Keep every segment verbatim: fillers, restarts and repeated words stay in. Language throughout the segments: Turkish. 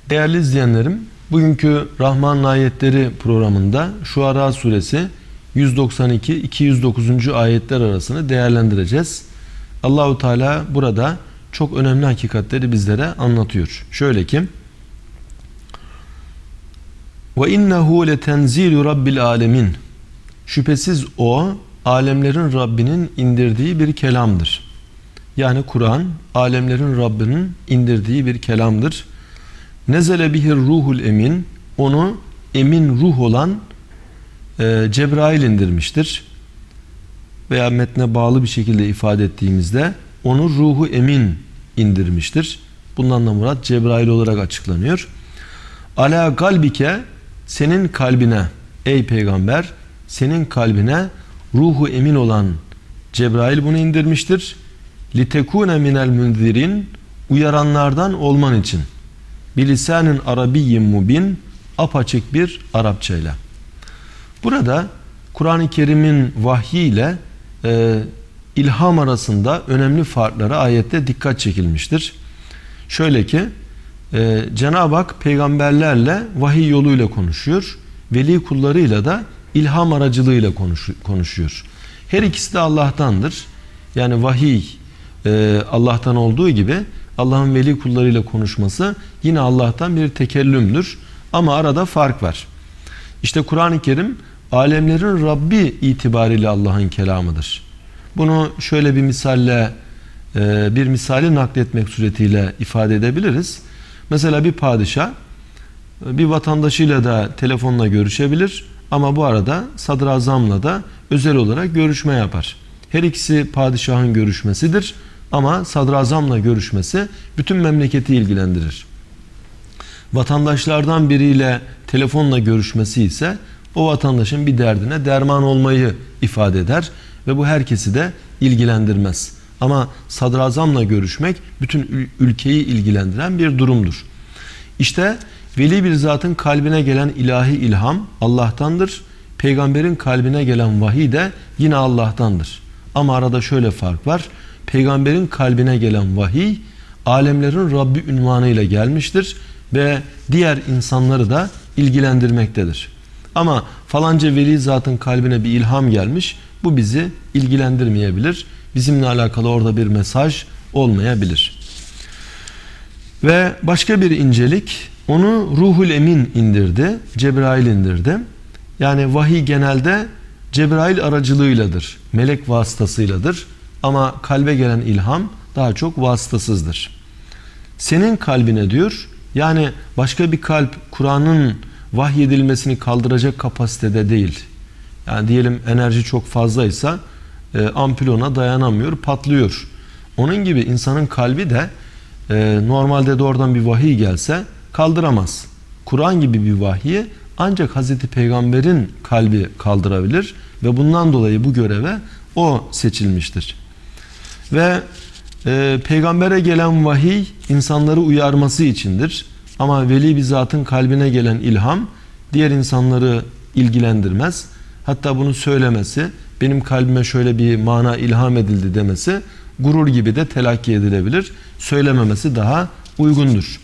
Değerli izleyenlerim, bugünkü Rahman Ayetleri programında Şuara suresi yüz doksan iki iki yüz dokuzuncu ayetler arasını değerlendireceğiz. Allahu Teala burada çok önemli hakikatleri bizlere anlatıyor. Şöyle ki: "Ve innehu letenzilu rabbil alemin." Şüphesiz o, alemlerin Rabbinin indirdiği bir kelamdır. Yani Kur'an, alemlerin Rabbinin indirdiği bir kelamdır. Nezele bihir ruhul emin, onu emin ruh olan e, Cebrail indirmiştir. Veya metne bağlı bir şekilde ifade ettiğimizde onu ruhu emin indirmiştir. Bundan da murat Cebrail olarak açıklanıyor. Ala kalbike, senin kalbine ey peygamber, senin kalbine ruhu emin olan Cebrail bunu indirmiştir. Litekune minel münzirin, uyaranlardan olman için. Bilisanin arabiyyin mubin, apaçık bir Arapçayla. Burada Kur'an-ı Kerim'in vahyi ile e, ilham arasında önemli farklara ayette dikkat çekilmiştir. Şöyle ki e, Cenab-ı Hak peygamberlerle vahiy yoluyla konuşuyor. Veli kullarıyla da ilham aracılığıyla konuş, konuşuyor. Her ikisi de Allah'tandır. Yani vahiy e, Allah'tan olduğu gibi Allah'ın veli kullarıyla konuşması yine Allah'tan bir tekellümdür. Ama arada fark var. İşte Kur'an-ı Kerim alemlerin Rabbi itibariyle Allah'ın kelamıdır. Bunu şöyle bir misalle, bir misali nakletmek suretiyle ifade edebiliriz. Mesela bir padişah bir vatandaşıyla da telefonla görüşebilir ama bu arada sadrazamla da özel olarak görüşme yapar. Her ikisi padişahın görüşmesidir ama sadrazamla görüşmesi bütün memleketi ilgilendirir. Vatandaşlardan biriyle telefonla görüşmesi ise o vatandaşın bir derdine derman olmayı ifade eder ve bu herkesi de ilgilendirmez. Ama sadrazamla görüşmek bütün ülkeyi ilgilendiren bir durumdur. İşte veli bir zatın kalbine gelen ilahi ilham Allah'tandır. Peygamberin kalbine gelen vahiy de yine Allah'tandır. Ama arada şöyle fark var. Peygamberin kalbine gelen vahiy alemlerin Rabbi unvanıyla gelmiştir ve diğer insanları da ilgilendirmektedir. Ama falanca veli zatın kalbine bir ilham gelmiş, bu bizi ilgilendirmeyebilir. Bizimle alakalı orada bir mesaj olmayabilir. Ve başka bir incelik, onu ruhul emin indirdi, Cebrail indirdi. Yani vahiy genelde Cebrail aracılığıyladır, melek vasıtasıyladır. Ama kalbe gelen ilham daha çok vasıtasızdır. Senin kalbine diyor, yani başka bir kalp Kur'an'ın vahyedilmesini kaldıracak kapasitede değil. Yani diyelim enerji çok fazlaysa e, ampul ona dayanamıyor, patlıyor. Onun gibi insanın kalbi de e, normalde de oradan bir vahiy gelse kaldıramaz. Kur'an gibi bir vahyi ancak Hazreti Peygamber'in kalbi kaldırabilir ve bundan dolayı bu göreve o seçilmiştir. Ve e, peygambere gelen vahiy insanları uyarması içindir. Ama veli bir zatın kalbine gelen ilham diğer insanları ilgilendirmez. Hatta bunu söylemesi, benim kalbime şöyle bir mana ilham edildi demesi gurur gibi de telakki edilebilir. Söylememesi daha uygundur.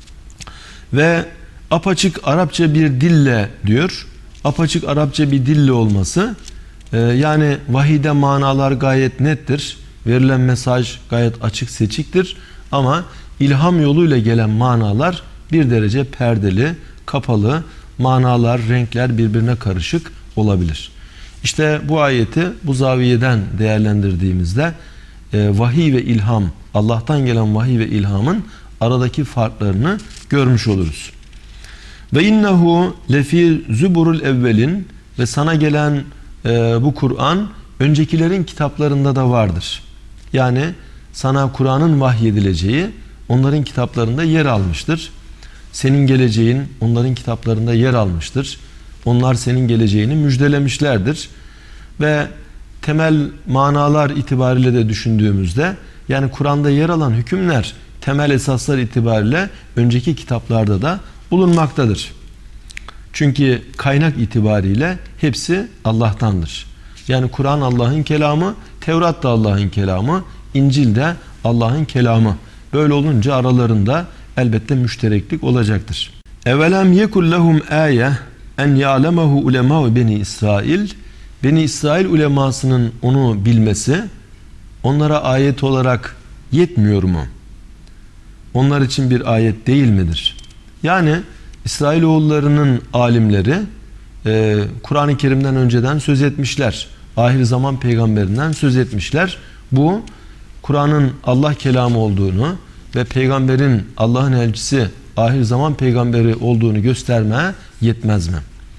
Ve apaçık Arapça bir dille diyor. Apaçık Arapça bir dille olması e, yani vahide manalar gayet nettir. Verilen mesaj gayet açık seçiktir. Ama ilham yoluyla gelen manalar bir derece perdeli, kapalı, manalar, renkler birbirine karışık olabilir. İşte bu ayeti bu zaviyeden değerlendirdiğimizde e, vahiy ve ilham, Allah'tan gelen vahiy ve ilhamın aradaki farklarını görmüş oluruz. Ve innehu lefi zuburul evvelin, ve sana gelen e, bu Kur'an öncekilerin kitaplarında da vardır. Yani sana Kur'an'ın vahyedileceği onların kitaplarında yer almıştır. Senin geleceğin onların kitaplarında yer almıştır. Onlar senin geleceğini müjdelemişlerdir. Ve temel manalar itibariyle de düşündüğümüzde, yani Kur'an'da yer alan hükümler temel esaslar itibariyle önceki kitaplarda da bulunmaktadır. Çünkü kaynak itibariyle hepsi Allah'tandır. Yani Kur'an Allah'ın kelamı, Tevrat da Allah'ın kelamı, İncil de Allah'ın kelamı. Böyle olunca aralarında elbette müştereklik olacaktır. Evelem yekul lehum aye en ya'lemahu ulemâ beni İsrail. Beni İsrail ulemasının onu bilmesi onlara ayet olarak yetmiyor mu? Onlar için bir ayet değil midir? Yani İsrailoğullarının alimleri e, Kur'an-ı Kerim'den önceden söz etmişler. Ahir zaman peygamberinden söz etmişler. Bu Kur'an'ın Allah kelamı olduğunu ve peygamberin Allah'ın elçisi ahir zaman peygamberi olduğunu göstermeye yetmez mi?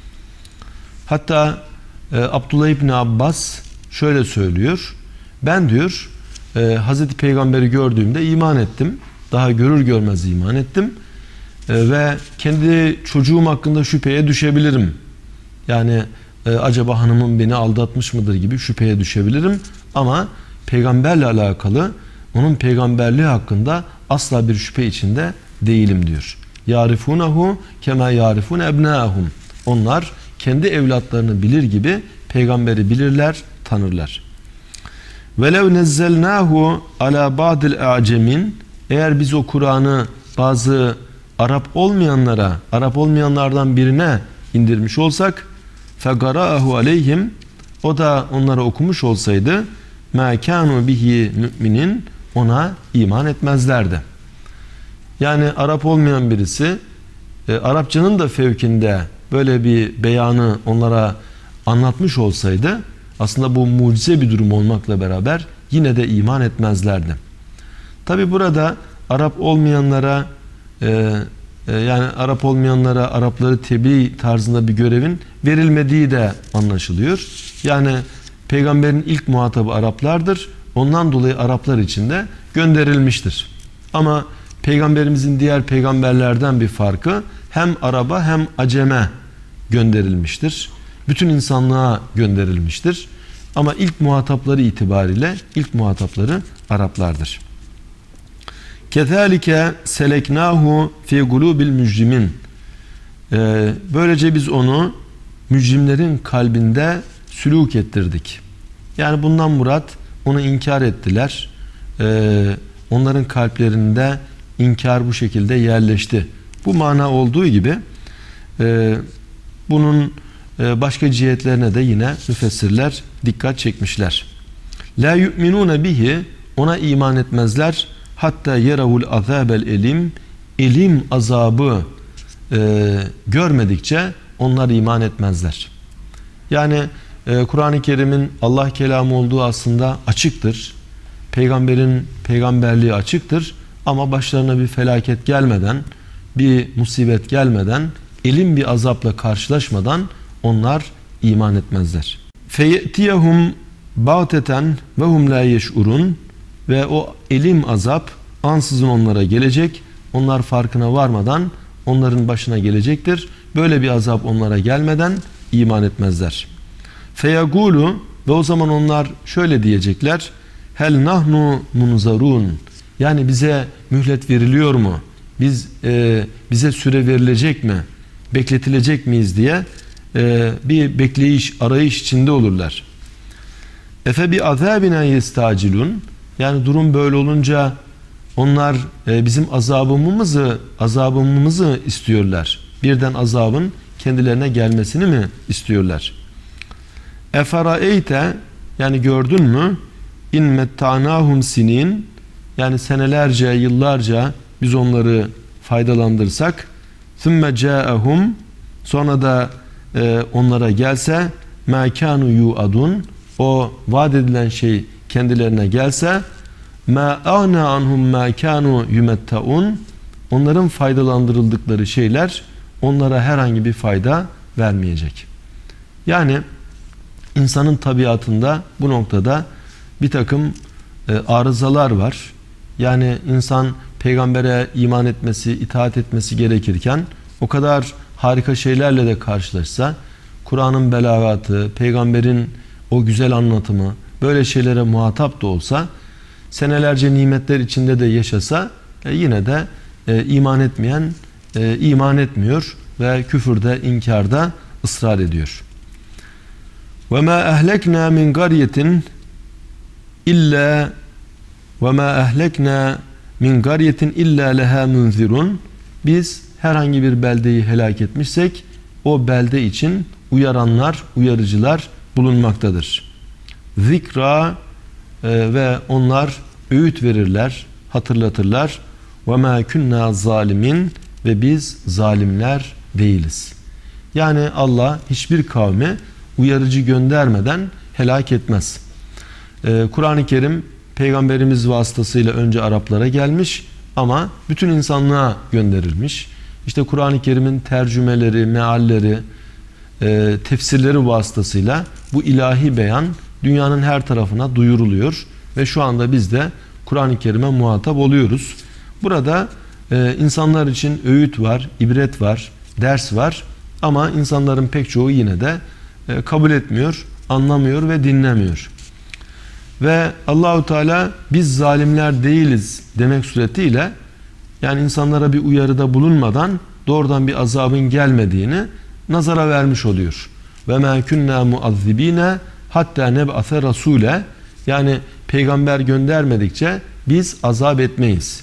Hatta e, Abdullah İbni Abbas şöyle söylüyor. Ben diyor e, Hazreti Peygamber'i gördüğümde iman ettim. Daha görür görmez iman ettim. E, ve kendi çocuğum hakkında şüpheye düşebilirim. Yani e, acaba hanımım beni aldatmış mıdır gibi şüpheye düşebilirim. Ama peygamberle alakalı onun peygamberliği hakkında asla bir şüphe içinde değilim diyor. Yarifunahu kema yarifun ebnaahum. Onlar kendi evlatlarını bilir gibi peygamberi bilirler, tanırlar. Velev nezzelnahu ala ba'dil a'cemin. Eğer biz o Kur'an'ı bazı Arap olmayanlara, Arap olmayanlardan birine indirmiş olsak, fegara'ahu aleyhim, o da onlara okumuş olsaydı, ma kanu bihi müminin, ona iman etmezlerdi. Yani Arap olmayan birisi e, Arapçanın da fevkinde böyle bir beyanı onlara anlatmış olsaydı, aslında bu mucize bir durum olmakla beraber yine de iman etmezlerdi. Tabi burada Arap olmayanlara e, e, yani Arap olmayanlara Arapları tebliğ tarzında bir görevin verilmediği de anlaşılıyor. Yani peygamberin ilk muhatabı Araplardır. Ondan dolayı Araplar için de gönderilmiştir. Ama peygamberimizin diğer peygamberlerden bir farkı hem Arap'a hem Acem'e gönderilmiştir. Bütün insanlığa gönderilmiştir. Ama ilk muhatapları itibariyle ilk muhatapları Araplardır. Kezalike seleknahu fi gulubil mücrimin. Ee, böylece biz onu mücrimlerin kalbinde sülûk ettirdik. Yani bundan murat onu inkar ettiler. Ee, onların kalplerinde inkar bu şekilde yerleşti. Bu mana olduğu gibi e, bunun e, başka cihetlerine de yine müfessirler dikkat çekmişler. La yu'minune bihi, ona iman etmezler. Hatta yeravul azabel elim, elim azabı e, görmedikçe onlar iman etmezler. Yani e, Kur'an-ı Kerim'in Allah kelamı olduğu aslında açıktır. Peygamberin peygamberliği açıktır. Ama başlarına bir felaket gelmeden, bir musibet gelmeden, elim bir azapla karşılaşmadan onlar iman etmezler. Feyetiyehum ba'teten ve hum la yeş'urun. Ve o elim azap ansızın onlara gelecek. Onlar farkına varmadan onların başına gelecektir. Böyle bir azap onlara gelmeden iman etmezler. Feyagulu, ve o zaman onlar şöyle diyecekler. Hel nahnu munzarun. Yani bize mühlet veriliyor mu? Biz e, bize süre verilecek mi? Bekletilecek miyiz diye e, bir bekleyiş, arayış içinde olurlar. Efe bi azabina yestacilun. Yani durum böyle olunca onlar e, bizim azabımızı azabımızı istiyorlar. Birden azabın kendilerine gelmesini mi istiyorlar? Eferaeyte, yani gördün mü? İn mettanahum sinin, yani senelerce, yıllarca biz onları faydalandırsak, thumme ca'ahum, sonra da e, onlara gelse, ma kanu yu'adun, o vaat edilen şey kendilerine gelse, ma ana anhum ma kanu yumettaun, onların faydalandırıldıkları şeyler onlara herhangi bir fayda vermeyecek. Yani insanın tabiatında bu noktada bir takım e, arızalar var. Yani insan peygambere iman etmesi, itaat etmesi gerekirken o kadar harika şeylerle de karşılaşsa, Kur'an'ın belagatı, peygamberin o güzel anlatımı, böyle şeylere muhatap da olsa, senelerce nimetler içinde de yaşasa e, yine de e, iman etmeyen e, iman etmiyor ve küfürde, inkarda ısrar ediyor. Ve ma ehlekna min qaryetin illa ve ma ehlekna min qaryetin illa leha munzirun. Biz herhangi bir beldeyi helak etmişsek o belde için uyaranlar, uyarıcılar bulunmaktadır. Zikra e, ve onlar öğüt verirler, hatırlatırlar. Ve ma kunna zalimin ve biz zalimler değiliz. Yani Allah hiçbir kavme uyarıcı göndermeden helak etmez. Ee, Kur'an-ı Kerim Peygamberimiz vasıtasıyla önce Araplara gelmiş ama bütün insanlığa gönderilmiş. İşte Kur'an-ı Kerim'in tercümeleri, mealleri, e, tefsirleri vasıtasıyla bu ilahi beyan dünyanın her tarafına duyuruluyor ve şu anda biz de Kur'an-ı Kerim'e muhatap oluyoruz. Burada e, insanlar için öğüt var, ibret var, ders var ama insanların pek çoğu yine de e, kabul etmiyor, anlamıyor ve dinlemiyor. Ve Allahu Teala biz zalimler değiliz demek suretiyle, yani insanlara bir uyarıda bulunmadan doğrudan bir azabın gelmediğini nazara vermiş oluyor. Ve ma kunna muazzibine hatta neb'ase rasule, yani peygamber göndermedikçe biz azap etmeyiz.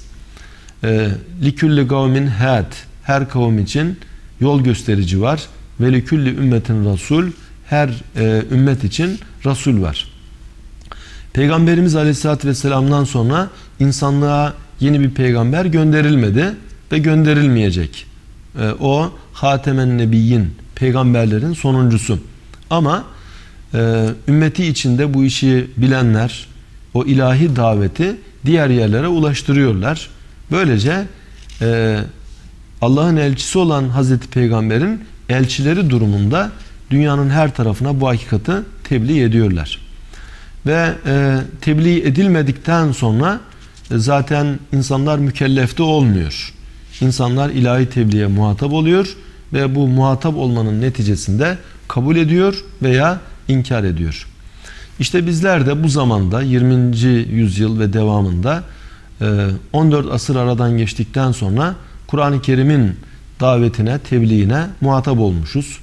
Likulli kavmin had, her kavim için yol gösterici var. Ve likulli ümmetin rasul, her e, ümmet için rasul var. Peygamberimiz Aleyhisselatü Vesselam'dan sonra insanlığa yeni bir peygamber gönderilmedi ve gönderilmeyecek. E, o Hatemen Nebiyyin, peygamberlerin sonuncusu. Ama e, ümmeti içinde bu işi bilenler o ilahi daveti diğer yerlere ulaştırıyorlar. Böylece e, Allah'ın elçisi olan Hazreti Peygamber'in elçileri durumunda dünyanın her tarafına bu hakikati tebliğ ediyorlar. Ve e, tebliğ edilmedikten sonra e, zaten insanlar mükellefte olmuyor. İnsanlar ilahi tebliğe muhatap oluyor ve bu muhatap olmanın neticesinde kabul ediyor veya inkar ediyor. İşte bizler de bu zamanda yirminci yüzyıl ve devamında on dört asır aradan geçtikten sonra Kur'an-ı Kerim'in davetine, tebliğine muhatap olmuşuz.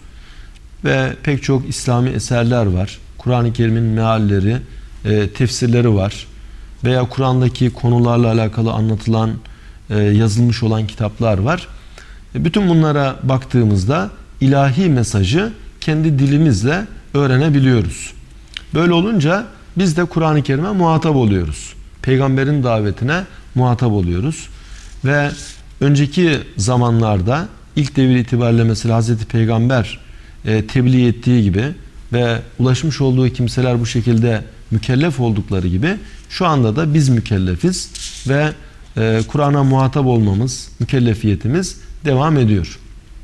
Ve pek çok İslami eserler var. Kur'an-ı Kerim'in mealleri, tefsirleri var. Veya Kur'an'daki konularla alakalı anlatılan, yazılmış olan kitaplar var. Bütün bunlara baktığımızda ilahi mesajı kendi dilimizle öğrenebiliyoruz. Böyle olunca biz de Kur'an-ı Kerim'e muhatap oluyoruz. Peygamberin davetine muhatap oluyoruz. Ve önceki zamanlarda ilk devir itibariyle mesela Hazreti Peygamber e, tebliğ ettiği gibi ve ulaşmış olduğu kimseler bu şekilde mükellef oldukları gibi şu anda da biz mükellefiz ve e, Kur'an'a muhatap olmamız, mükellefiyetimiz devam ediyor.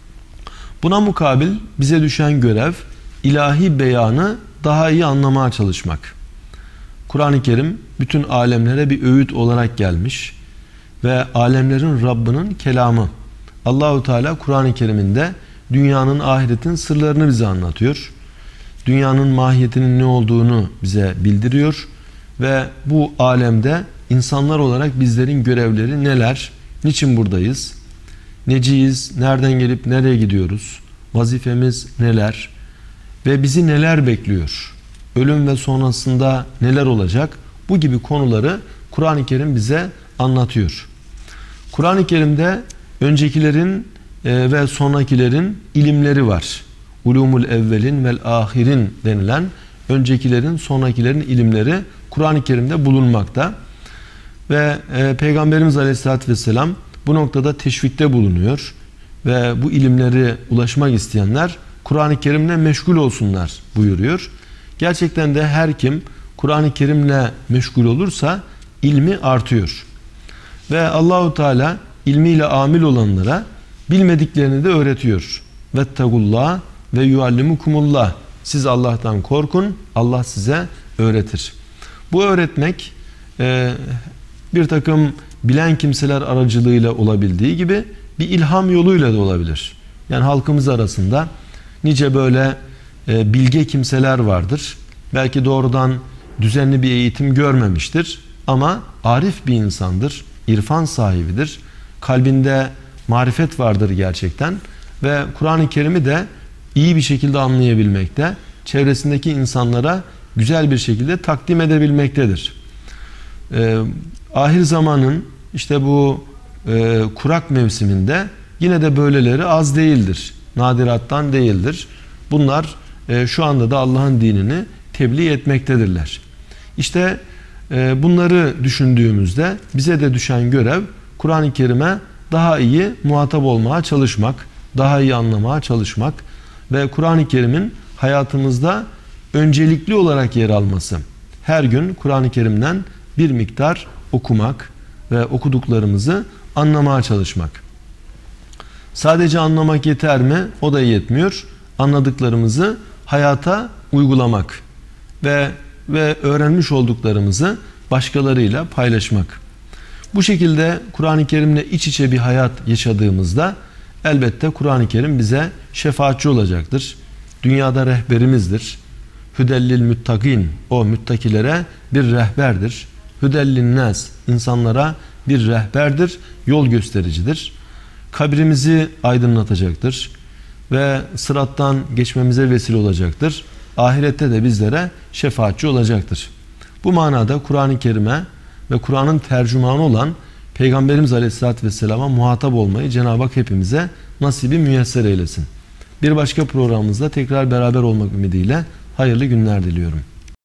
Buna mukabil bize düşen görev ilahi beyanı daha iyi anlamaya çalışmak. Kur'an-ı Kerim bütün alemlere bir öğüt olarak gelmiş ve alemlerin Rabbinin kelamı. Allahu Teala Kur'an-ı Kerim'inde dünyanın, ahiretin sırlarını bize anlatıyor. Dünyanın mahiyetinin ne olduğunu bize bildiriyor ve bu alemde insanlar olarak bizlerin görevleri neler, niçin buradayız, neciyiz, nereden gelip nereye gidiyoruz, vazifemiz neler ve bizi neler bekliyor, ölüm ve sonrasında neler olacak, bu gibi konuları Kur'an-ı Kerim bize anlatıyor. Kur'an-ı Kerim'de öncekilerin ve sonrakilerin ilimleri var. Ulumul evvelin vel ahirin denilen öncekilerin, sonrakilerin ilimleri Kur'an-ı Kerim'de bulunmakta. Ve e, Peygamberimiz Aleyhisselatü Vesselam bu noktada teşvikte bulunuyor. Ve bu ilimleri ulaşmak isteyenler Kur'an-ı Kerim'le meşgul olsunlar buyuruyor. Gerçekten de her kim Kur'an-ı Kerim'le meşgul olursa ilmi artıyor. Ve Allahu Teala ilmiyle amil olanlara bilmediklerini de öğretiyor. Vettegullah ve yuallimukumullah. Siz Allah'tan korkun, Allah size öğretir. Bu öğretmek e, bir takım bilen kimseler aracılığıyla olabildiği gibi bir ilham yoluyla da olabilir. Yani halkımız arasında nice böyle e, bilge kimseler vardır. Belki doğrudan düzenli bir eğitim görmemiştir ama arif bir insandır, irfan sahibidir. Kalbinde marifet vardır gerçekten ve Kur'an-ı Kerim'i de iyi bir şekilde anlayabilmekte, çevresindeki insanlara güzel bir şekilde takdim edebilmektedir. Ee, ahir zamanın işte bu e, kurak mevsiminde yine de böyleleri az değildir. Nadirattan değildir. Bunlar e, şu anda da Allah'ın dinini tebliğ etmektedirler. İşte e, bunları düşündüğümüzde bize de düşen görev Kur'an-ı Kerim'e daha iyi muhatap olmaya çalışmak, daha iyi anlamaya çalışmak ve Kur'an-ı Kerim'in hayatımızda öncelikli olarak yer alması. Her gün Kur'an-ı Kerim'den bir miktar okumak ve okuduklarımızı anlamaya çalışmak. Sadece anlamak yeter mi? O da yetmiyor. Anladıklarımızı hayata uygulamak ve ve öğrenmiş olduklarımızı başkalarıyla paylaşmak. Bu şekilde Kur'an-ı Kerim'le iç içe bir hayat yaşadığımızda elbette Kur'an-ı Kerim bize şefaatçi olacaktır. Dünyada rehberimizdir. Hüdellil müttakin, o müttakilere bir rehberdir. Hüdellin nas, insanlara bir rehberdir, yol göstericidir. Kabrimizi aydınlatacaktır ve sırattan geçmemize vesile olacaktır. Ahirette de bizlere şefaatçi olacaktır. Bu manada Kur'an-ı Kerim'e ve Kur'an'ın tercümanı olan Peygamberimiz Aleyhisselatü Vesselam'a muhatap olmayı Cenab-ı Hak hepimize nasibi müyesser eylesin. Bir başka programımızda tekrar beraber olmak ümidiyle hayırlı günler diliyorum.